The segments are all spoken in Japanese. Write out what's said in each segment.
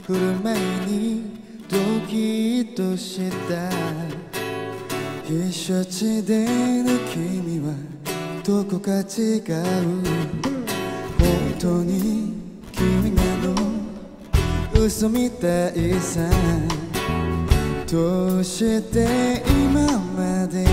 振る舞いにドキッとした避暑地での君はどこか違う。本当に君がの嘘みたいさ。どうして今まで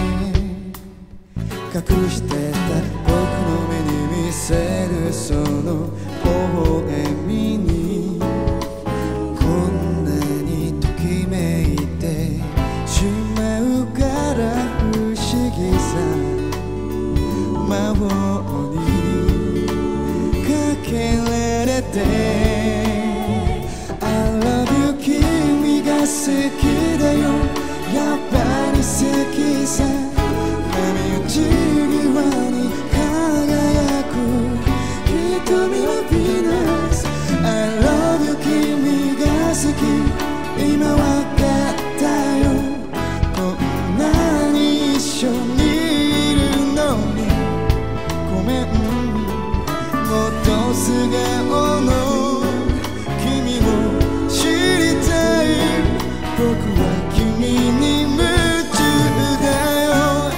隠してた僕の目に見せるその微笑みにこんなにときめいてしまうから不思議さ。魔法にかけられて I love you 君が好きだよ。やっぱり好きさ。波打ち際に輝く瞳のヴィーナス I love you 君が好き。今わかったよ。こんなに一緒にいるのにごめん。もっと素顔の君を知りたい。僕は君に夢中だよ。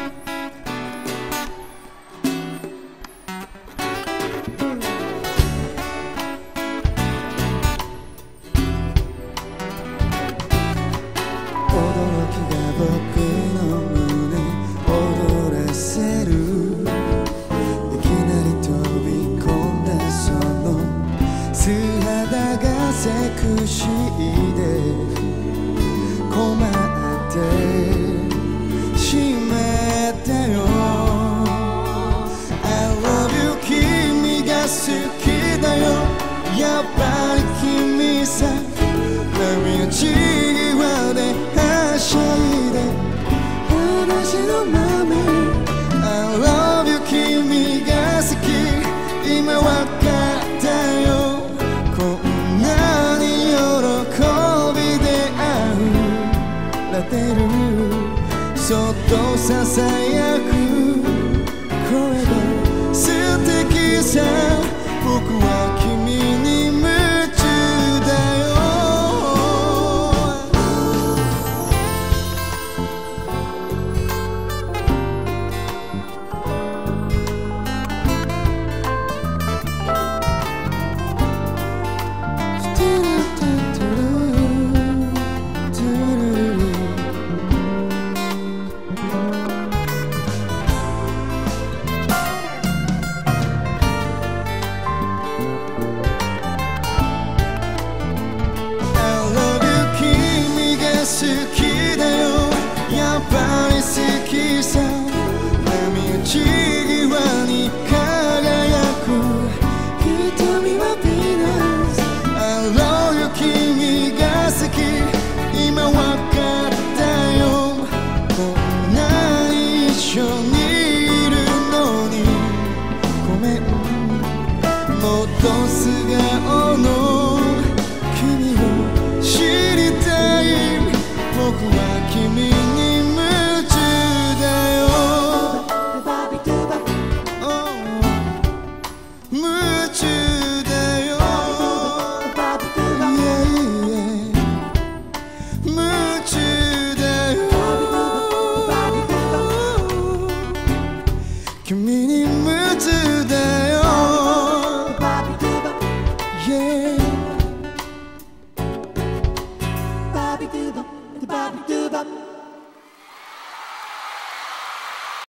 驚きが僕の胸躍らせる。いきなり飛び込んだその素肌がセクシーで困ってしまったよ。 I love you 君が好きだよ。やっぱり君さ。波打ち際ではしゃいで裸足のまま I love you 君が好き。今わかったよ。こんなに喜びで会うられる。そっとささやく声が素敵さ。僕は君に夢中だよ。好